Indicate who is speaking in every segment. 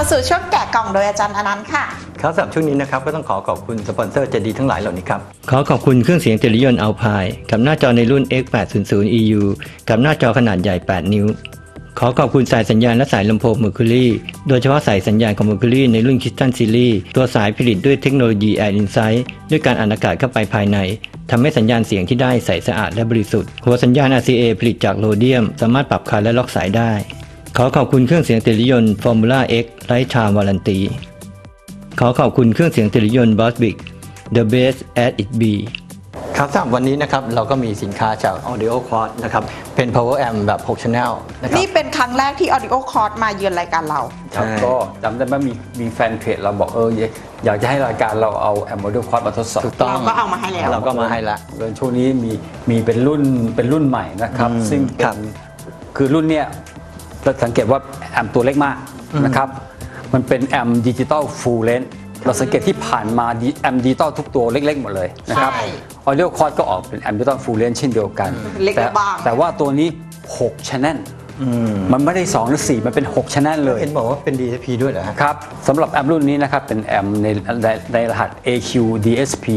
Speaker 1: สู่ช่วงแกะกล่องโดยอาจารย์อนันต์ค่ะ
Speaker 2: ครับสำหรับช่วงนี้นะครับก็ต้องขอบคุณสปอนเซอร์ใจดีทั้งหลายเหล่านี้ครับขอบคุณเครื่องเสียงเทเลยนต์อัลพายกับหน้าจอในรุ่น X800EU กับหน้าจอขนาดใหญ่8นิ้วขอบคุณสายสัญญาณและสายลำโพง Mercury โดยเฉพาะสายสัญญาณของ Mercury ในรุ่น Crystal Series ตัวสายผลิตด้วยเทคโนโลยี Air Insight ด้วยการอัดอากาศเข้าไปภายในทำให้สัญญาณเสียงที่ได้ใสสะอาดและบริสุทธิ์หัวสัญญาณ RCA ผลิตจากโรเดียมสามารถปรับคลายและล็อกสายได้ขอบคุณเครื่องเสียงเทเลยนต์ Formula X Lifetime Warranty ขอบคุณเครื่องเสียงเทเลยนต์ Boswick The Best as it be ครับสำหรับวันนี้นะครับเราก็มีสินค้าจาก Audio Quad นะครับเป็น Power Amp แบบ6 Channel นะครับ
Speaker 1: นี่เป็นครั้งแรกที่ Audio Quad มาเยือนรายการเรา
Speaker 3: ครับก็จำได้ไหมมีแฟนเพจเราบอกอยากจะให้รายการเราเอา Audio Quad มาทดสอบ
Speaker 1: ถูกต้องเราก็เอามาให้แล้ว
Speaker 2: เราก็มาให้แล้ว
Speaker 3: ช่วงนี้มีเป็นรุ่นใหม่นะครับซึ่งคือรุ่นเนี้ยเราสังเกตว่าแอมป์ตัวเล็กมากนะครับมันเป็นแอมป์ดิจิตอลฟูลเลนส์เราสังเกตที่ผ่านมาแอมป์ดิจิตอลทุกตัวเล็กๆหมดเลยนะครับAudio Quad ก็ออกเป็นแอมป์ดิจิตอลฟูลเลนส์เช่นเดียวกันแต่ว่าตัวนี้6 Channel มันไม่ได้2หรือ4มันเป็น6 Channel เลย
Speaker 2: เห็นบอกว่าเป็น DSP ด้วยเหรอ
Speaker 3: ครับสำหรับแอมป์รุ่นนี้นะครับเป็นแอมป์ในรหัส AQ DSP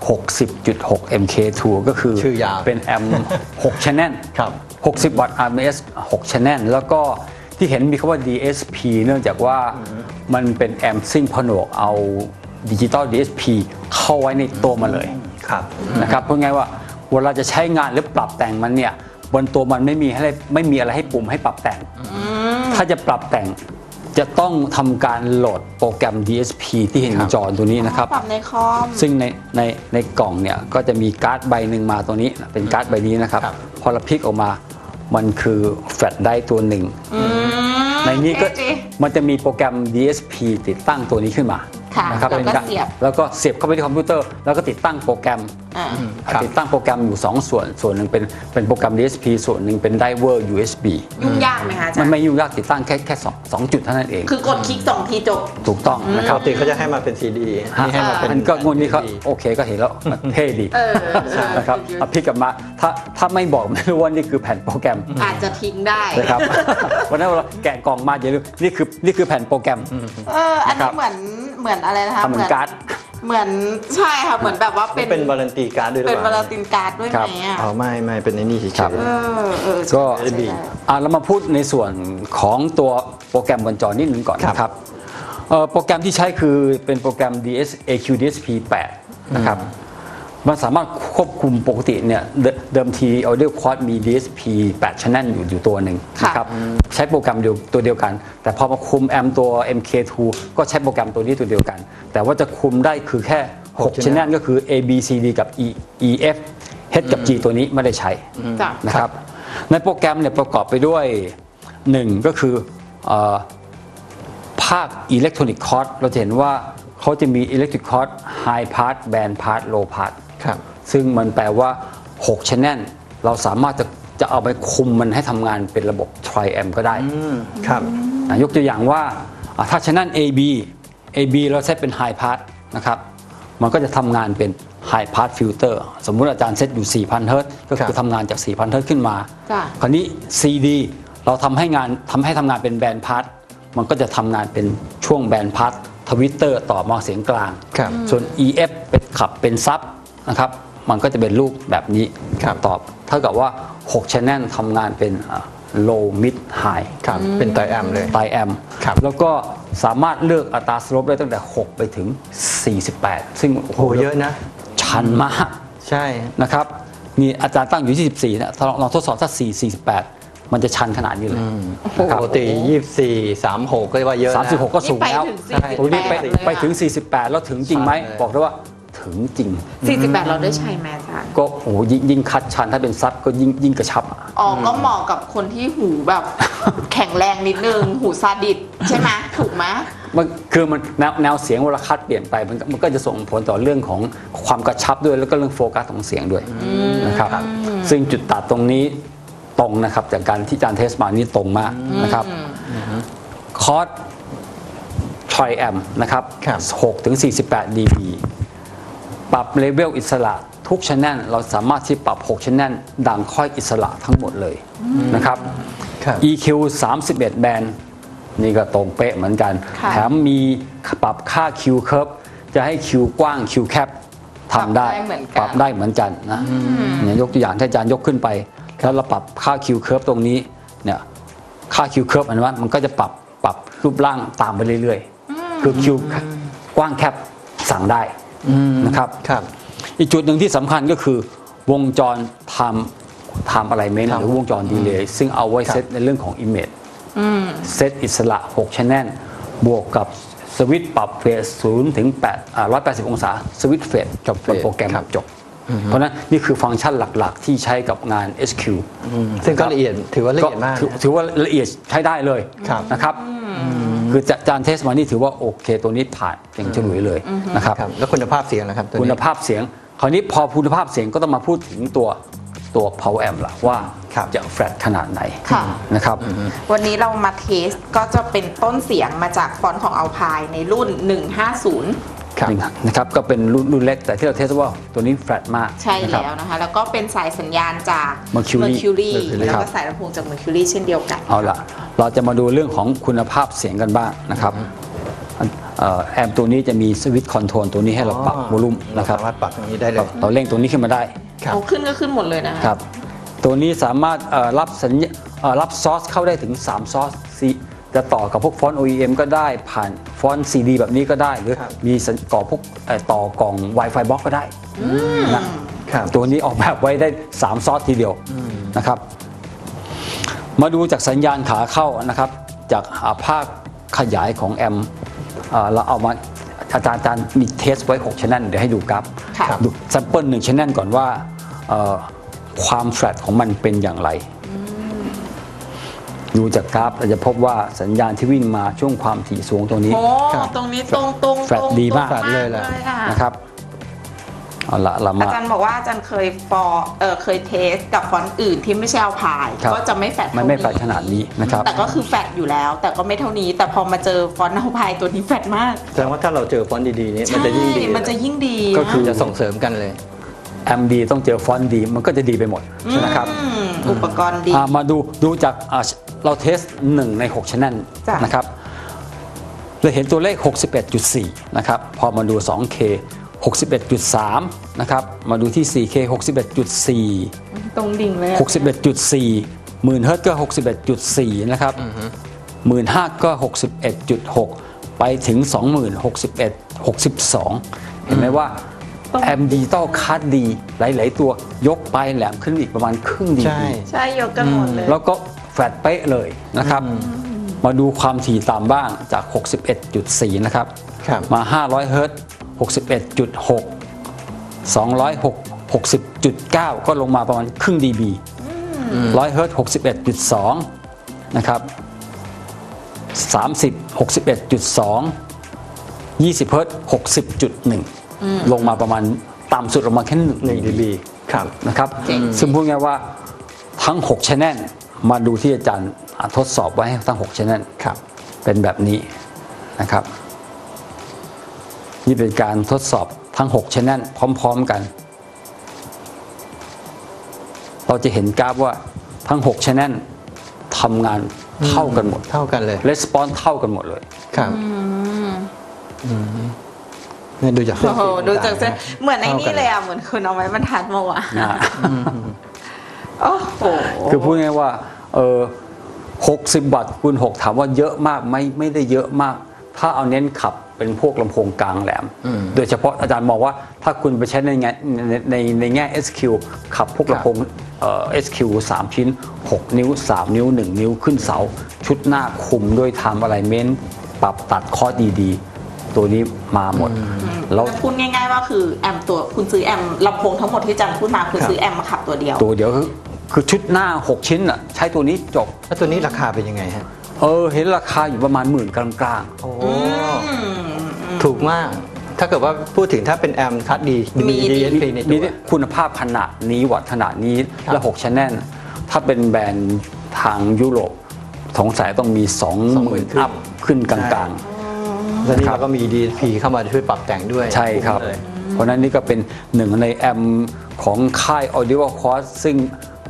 Speaker 3: 60.6 MK2 ก็คือเป็นแอมป์6 Channel 60 วัตต์ RMS 6 Channel แล้วก็ที่เห็นมีคำว่า DSP เนื่องจากว่ามันเป็นแอมป์ซิ่งผนวกเอาดิจิตอล DSP เข้าไว้ในตัวมันเลยนะครับเพราะงั้นว่าเวลาจะใช้งานหรือปรับแต่งมันเนี่ยบนตัวมันไม่มีอะไรให้ปุ่มให้ปรับแต่งถ้าจะปรับแต่งจะต้องทำการโหลดโปรแกรม DSP ที่เห็นจอตัวนี้นะครับ
Speaker 1: ปรับในคอม
Speaker 3: ซึ่งในกล่องเนี่ยก็จะมีการ์ดใบหนึ่งมาตัวนี้เป็นการ์ดใบนี้นะครับพอเราพลิกออกมามันคือแฟลชไดรฟ์ตัวหนึ่งในนี้ก็มันจะมีโปรแกรม DSP ติดตั้งตัวนี้ขึ้นมานะครับแล้วก็เสียบเข้าไปที่คอมพิวเตอร์แล้วก็ติดตั้งโปรแกรมอยู่2ส่วนหนึ่งเป็นโปรแกรม DSP ส่วนหนึ่งเป็นไดเวอร์ USB
Speaker 1: ยุ่งยากไหมคะอาจารย์
Speaker 3: มันไม่ยุ่งยากติดตั้งแค่2จุดเท่านั้นเอง
Speaker 1: คือกดคลิก2ทีจบ
Speaker 3: ถูกต้องนะครับ
Speaker 2: ปกติเขาจะให้มาเป็น CD
Speaker 3: ให้มาเป็นก็งวดนี้เขาโอเคก็เห็นแล้วเท่ดีนะครับพี่กลับมาถ้าไม่บอกไม่รู้ว่านี่คือแผ่นโปรแกรม
Speaker 1: อาจจะทิ้งได้
Speaker 3: นะครับวันนั้นเราแกะกล่องมาอย่าลืมนี่คือแผ่นโปรแกรม
Speaker 1: อันนี้เหมือนอะไรนะคะ
Speaker 3: เหมือนการ์ด
Speaker 1: เหมือนใช่ค่ะเหมือนแบบว่า
Speaker 2: เป็นวารันตีการ์ดด้วย
Speaker 1: เป็นวารันตีการ์ดด้วยไหม
Speaker 2: อ๋อไม่เป็นในนี่เฉย
Speaker 3: ๆก็เรามาพูดในส่วนของตัวโปรแกรมบนจอนิดนึงก่อนนะครับโปรแกรมที่ใช้คือเป็นโปรแกรม AQ DSP 8นะครับมันสามารถควบคุมปกติเนี่ยเดิมที Audio Quad มี DSP 8 Channel อยู่ตัวหนึ่งนะครับใช้โปรแกรมตัวเดียวกันแต่พอมาคุมแอมตัว MK2 ก็ใช้โปรแกรมตัวนี้ตัวเดียวกันแต่ว่าจะคุมได้คือแค่6 Channel ก็คือ A B C D กับ E F H กับ G ตัวนี้ไม่ได้ใช้นะครับในโปรแกรมเนี่ยประกอบไปด้วย1ก็คือภาค Electronic Chord เราจะเห็นว่าเขาจะมี Electric Chord High Part Band Part Low Part ซึ่งมันแปลว่า6 Channel เราสามารถจะเอาไปคุมมันให้ทำงานเป็นระบบ Tri-Amp ก็ได้ยกตัวอย่างว่าถ้า Channel AB เราเซตเป็น High Part นะครับมันก็จะทำงานเป็น High Part Filter สมมุติอาจารย์เซตอยู่ 4,000 เฮิรตซ์ก็คือทำงานจาก 4,000 เฮิรตซ์ขึ้นมาคราวนี้ CD เราทำให้ทำงานเป็น Band Part มันก็จะทำงานเป็นช่วง Band Part ทวิตเตอร์ต่อมาเสียงกลางส่วน EF เป็นขับเป็นซับนะครับมันก็จะเป็นรูปแบบนี้ตอบเท่ากับว่า6 Channel ทำงานเป็น Low Mid High
Speaker 2: เป็นไตรแอมเลย
Speaker 3: ไตรแอมแล้วก็สามารถเลือกอัตราสโลปได้ตั้งแต่6ไปถึง48ซึ่ง
Speaker 2: โหเยอะนะ
Speaker 3: ชันมาก
Speaker 2: ใช่
Speaker 3: นะครับมีอาจารย์ตั้งอยู่24นะลองทดสอบสัก48มันจะชันขนาดนี้เลย
Speaker 2: ปกติ24 36ก็ว่าเยอะนะ
Speaker 3: 36ก็สูงแล้วตรงนี้ไปถึง48แล้วถึงจริงไหมบอกได้ว่าถึงจริง
Speaker 1: 48เราได้ใช้ไหมอาจารย์
Speaker 3: ก็โอ้ยิ่งคัดชันถ้าเป็นซับก็ยิ่งกระชับ
Speaker 1: ก็เหมาะกับคนที่หูแบบแข็งแรงนิดนึงหูซาดิสใช่ไหมถูกไหม
Speaker 3: มันคือมันแนวเสียงเวลาคัดเปลี่ยนไปมันก็จะส่งผลต่อเรื่องของความกระชับด้วยแล้วก็เรื่องโฟกัสของเสียงด้วยนะครับซึ่งจุดตัดตรงนี้ตรงนะครับจากการที่อาจารย์เทสมานี่ตรงมากนะครับคอร์ส Tri-Amp นะครับ6ถึง48 dB ปรับเลเวลอิสระทุก Channel เราสามารถที่ปรับ6 Channel ดังค่อยอิสระทั้งหมดเลยนะครับ EQ 31 แบนด์นี่ก็ตรงเป๊ะเหมือนกัน
Speaker 1: ค่ะ
Speaker 3: แถมมีปรับค่า Q curve จะให้ Q กว้าง Q cap ทำได้
Speaker 1: ปรับได้เหมือนกัน
Speaker 3: นะเนี่ยยกตัวอย่างที่อาจารย์ยกขึ้นไปแล้วเราปรับค่า Q curve ตรงนี้เนี่ยค่า Q curve อันนั้นมันก็จะปรับรูปร่างตามไปเรื่อยๆคือ Q กว้างแคบสั่งได้นะครับ
Speaker 2: ครับ
Speaker 3: อีกจุดหนึ่งที่สำคัญก็คือวงจรtime alignment หรือวงจรดีเลย์ซึ่งเอาไว้เซตในเรื่องของ image เซตอิสระ6 channel บวกกับสวิตช์ปรับเฟส0ถึง180 องศาสวิตช์เฟสจบบนโปรแกรมจบ เพราะฉะนั้นนี่คือฟังก์ชันหลักๆ ที่ใช้กับงาน SQ
Speaker 2: ซึ่งก็ละเอียดถือว่าละเอียดมาก
Speaker 3: ถือว่าละเอียดใช้ได้เลย
Speaker 2: ครับ
Speaker 3: นะครับคือจานเทสมานี่ถือว่าโอเคตัวนี้ผ่านอย่างฉลุยเลยนะครับ
Speaker 2: ครับแล้วคุณภาพเสียงนะครับตัว
Speaker 3: คุณ
Speaker 2: นี้
Speaker 3: ภาพเสียงคราวนี้พอคุณภาพเสียงก็ต้องมาพูดถึงตัว power amp ละว่า
Speaker 2: ครับ
Speaker 3: จะแฟลตขนาดไหน
Speaker 1: ค่ะ
Speaker 3: นะครับ
Speaker 1: วันนี้เรามาเทสก็จะเป็นต้นเสียงมาจากฟอนต์ของ Alpine ในรุ่น 150
Speaker 2: ครับ
Speaker 3: นะครับก็เป็นรุ่นเล็กแต่ที่เราเทสว่าตัวนี้แฟลตมาก
Speaker 1: ใช่
Speaker 3: นะครับ
Speaker 1: แล้วนะคะ แล้วก็เป็นสายสัญญาณจาก
Speaker 3: Mercury
Speaker 1: แล้วก็สายลำโพงจาก Mercury เช่นเดียวกัน
Speaker 3: เอาละเราจะมาดูเรื่องของคุณภาพเสียงกันบ้างนะครับแอมป์ตัวนี้จะมีสวิตช์คอนโทรลตัวนี้ให้เราปรับวอลลุ่ม
Speaker 2: เรา
Speaker 3: นะครับ
Speaker 2: สามารถปรับตรงนี้ได้เลย
Speaker 3: เราเร่งตัวนี้ขึ้นมาได้
Speaker 2: ครับ
Speaker 1: โอ้ขึ้นก็ขึ้นหมดเลยนะคะ
Speaker 3: ครับตัวนี้สามารถรับซอสเข้าได้ถึง3ซอสจะต่อกับพวกฟอนต์ OEM ก็ได้ผ่านฟอนต์ CD แบบนี้ก็ได้ หรือ
Speaker 2: ครับ
Speaker 3: มีต่อพวกต่อกล่อง Wi-Fi box ก็ได้นะครับ ตัวนี้ออกแบบไว้ได้3ซอสทีเดียวนะครับ มาดูจากสัญญาณขาเข้านะครับ จากภาคขยายของแอมป์เราเอามาอาจารย์มีเทสไว้6 channel เดี๋ยวให้ดูกราฟ
Speaker 1: ค่ะ
Speaker 3: ดูแซมเปิล1 channel ก่อนว่าความแฟลตของมันเป็นอย่างไร ดูจากกราฟเราจะพบว่าสัญญาณที่วิ่งมาช่วงความถี่สูงตรงนี้
Speaker 1: โอ้
Speaker 2: ครับ
Speaker 1: ตรงนี้ตรง
Speaker 3: แฟลตดีมาก
Speaker 1: ตรง
Speaker 2: เลยแหละ
Speaker 1: อะ
Speaker 3: นะครับเอาละเรา
Speaker 1: อา
Speaker 3: มา
Speaker 1: จารย์บอกว่าอาจารย์เคยเทสกับฟอนต์อื่นที่ไม่ใช่เอาพาย
Speaker 3: ครับ
Speaker 1: ก็จะไม่แฟลต
Speaker 3: มัน
Speaker 1: เท่า
Speaker 3: ไม่
Speaker 1: นี้
Speaker 3: แฟลตขนาดนี้นะครับ
Speaker 1: แต่ก็คือแฟลตอยู่แล้ว แต่ก็ไม่เท่านี้ แต่พอมาเจอฟอนต์เอาพายตัวนี้แฟลตมาก
Speaker 2: แสดงว่าถ้าเราเจอฟอนต์ดีๆนี่มันจะยิ่งดี
Speaker 1: ใช่มันจะยิ่งดี
Speaker 3: ก็คือ
Speaker 2: จะส่งเสริมกันเลย
Speaker 3: แอมดีต้องเจอฟอนต์ดีมันก็จะดีไปหมดนะครับ
Speaker 1: อุปกรณ์ดี
Speaker 3: มาดูจากเราเทส1 ใน 6 channel
Speaker 1: จ้ะ
Speaker 3: นะครับเราเห็นตัวเลข 61.4 นะครับพอมาดู 2K 61.3 นะครับมาดูที่ 4K 61.4
Speaker 1: ตรงดิ่งเลยอะ
Speaker 3: 61.4 10,000 เฮิร์ตซ์ก็ 61.4 นะครับ15,000 ก็ 61.6 ไปถึง 20,000 62 เห็นไหมว่าแอมดิจิตอลคัสดีหลาย ๆ ตัวยกไปแหลมขึ้นอีกประมาณครึ่งดี
Speaker 2: ใช่
Speaker 1: ใช่ยกกันหมดเลย
Speaker 3: แล้วก็แฟลตเป๊ะเลยนะครับ มาดูความถี่ต่ำบ้างจาก 61.4 นะครับ
Speaker 2: ครับ
Speaker 3: มา 500 เฮิร์ตซ์ 61.6 260.9 ก็ลงมาประมาณครึ่ง dB 100 เฮิร์ตซ์ 61.2 นะครับ 30 61.2 20 เฮิร์ตซ์ 60.1 ลงมาประมาณต่ำสุดลงมาแค่1
Speaker 2: 1 dB ครับ
Speaker 3: นะครับ
Speaker 1: เจ๋ง
Speaker 3: ซึ่งพูดง่ายว่าทั้ง 6 channel มาดูที่อาจารย์ทดสอบไว้ให้ทั้ง 6 channel
Speaker 2: ครับ
Speaker 3: เป็นแบบนี้นะครับ นี่เป็นการทดสอบทั้ง 6 channel พร้อม ๆกัน เราจะเห็นกราฟว่าทั้ง 6 channel ทำงานเท่ากันหมด
Speaker 2: เท่ากันเลย
Speaker 3: response เท่ากันหมดเลย
Speaker 2: ครับเนี่ยดูจาก
Speaker 1: โอ้โหดูจากเส้น
Speaker 2: ต่งๆะ
Speaker 1: เหมือนไอ้นี่เลยอ่ะ เหมือนคุณเอาไม้บรรทัดมาวะ
Speaker 3: นะ
Speaker 1: โอ้โห
Speaker 3: คือพูดง่ายๆว่า60 วัตต์คูณ 6 ถามว่าเยอะมากไหมไม่ได้เยอะมาก ถ้าเอาเน้นขับเป็นพวกลำโพงกลางแหลม โดยเฉพาะอาจารย์มองว่าถ้าคุณไปใช้ในแง่ SQ ขับพวกลำโพงSQ 3 ชิ้น 6 นิ้ว 3 นิ้ว 1 นิ้วขึ้นเสา ชุดหน้าคุมด้วยทำอะไรเม้นปรับตัดคอร์สดีๆ ตัวนี้มาหมด แล้ว
Speaker 1: พูดง่ายๆว่าคือแอมตัวคุณซื้อแอมลำโพงทั้งหมดที่อาจารย์พูดมาคือซื้อแอมมาขับตัวเดียว
Speaker 3: ตัวเดียวคือชุดหน้า 6 ชิ้นอ่ะใช้ตัวนี้จบ
Speaker 2: แล้วตัวนี้ราคาเป็นยังไงฮะ
Speaker 3: เห็นราคาอยู่ประมาณ10,000 กลาง
Speaker 2: โอ้ถูกมาก ถ้าเกิดว่าพูดถึงถ้าเป็นแอมคัดดี
Speaker 1: มี
Speaker 2: DSP ใน
Speaker 3: ๆ
Speaker 2: ตั
Speaker 3: นี่
Speaker 2: ว
Speaker 3: คุณภาพขนาดนี้วัตต์ขนาดนี้
Speaker 2: ครับ
Speaker 3: และ6 channel ถ้าเป็นแบรนด์ทางยุโรปสงสัยต้องมี 20,000 อัพขึ้นกลางๆ
Speaker 2: แล้วนี่เราก็มี DSP เข้ามาช่วยปรับแต่งด้วย
Speaker 3: ใช่ครับ
Speaker 2: เลย
Speaker 3: เพราะฉะนั้นนี่ก็เป็นหนึ่งในแอมของค่าย Audio Cost ซึ่ง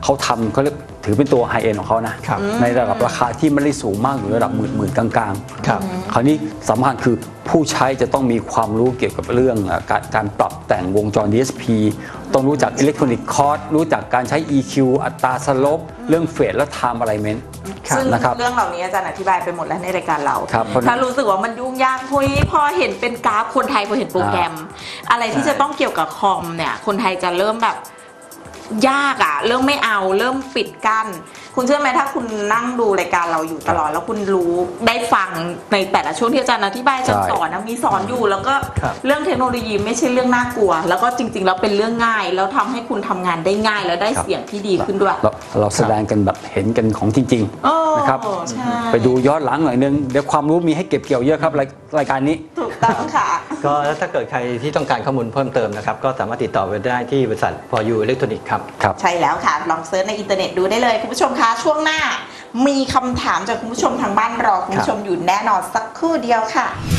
Speaker 3: เขาทำเขาเรียกถือเป็นตัวไฮเอ็นของเขานะครับ ในระดับราคาที่ไม่ได้สูงมากอยู่ระดับหมื่นกลางๆ
Speaker 2: ครับ
Speaker 3: คราวนี้สำคัญคือผู้ใช้จะต้องมีความรู้เกี่ยวกับเรื่องการปรับแต่งวงจร DSP ต้องรู้จักอิเล็กทรอนิกส์คอร์ดรู้จักการใช้ EQ อัตราสลบเรื่องเฟสและ Time Alignment
Speaker 1: ซึ่ง
Speaker 3: นะครับ
Speaker 1: เรื่องเหล่านี้อาจารย์อธิบายไปหมดแล้วในรายการเรา
Speaker 3: ครับ
Speaker 1: ถ้ารู้สึกว่ามันยุ่งยากพอเห็นเป็นกราฟคนไทยพอเห็นโปรแกรม อะไรที่จะต้องเกี่ยวกับคอมเนี่ยคนไทยจะเริ่มแบบยากอะเริ่มไม่เอาเริ่มปิดกั้นคุณเชื่อไหมถ้าคุณนั่งดูรายการเราอยู่ตลอดแล้วคุณรู้ได้ฟังในแต่ละช่วงที่อาจารย์อธิบายอาจารย์สอนนะมีสอนอยู่แล้วก็เรื่องเทคโนโลยีไม่ใช่เรื่องน่ากลัว แล้วก็จริงๆแล้วเป็นเรื่องง่ายแล้วทำให้คุณทำงานได้ง่ายแล้วได้เสียงที่ดีขึ้นด้วย
Speaker 3: เราแสดงกันแบบเห็นกันของจริงๆนะครับ
Speaker 1: ใช่
Speaker 3: ไปดูย้อนหลังหน่อยนึงเดี๋ยวความรู้มีให้เก็บเกี่ยวเยอะครับรายการนี้
Speaker 1: ถูกต้องค่ะ
Speaker 2: ก็แล้วถ้าเกิดใครที่ต้องการข้อมูลเพิ่มเติมนะครับก็สามารถติดต่อไปได้ที่บริษัท For You Electronics ครับ
Speaker 1: ใช่แล้วค่ะ ลองเซิร์ชในอินเทอร์เน็ตดูได้เลยคุณผู้ชมคะช่วงหน้า มีคำถามจากคุณผู้ชมทางบ้านรอคุณผู้ชมอยู่แน่นอนสักครู่เดียวค่ะ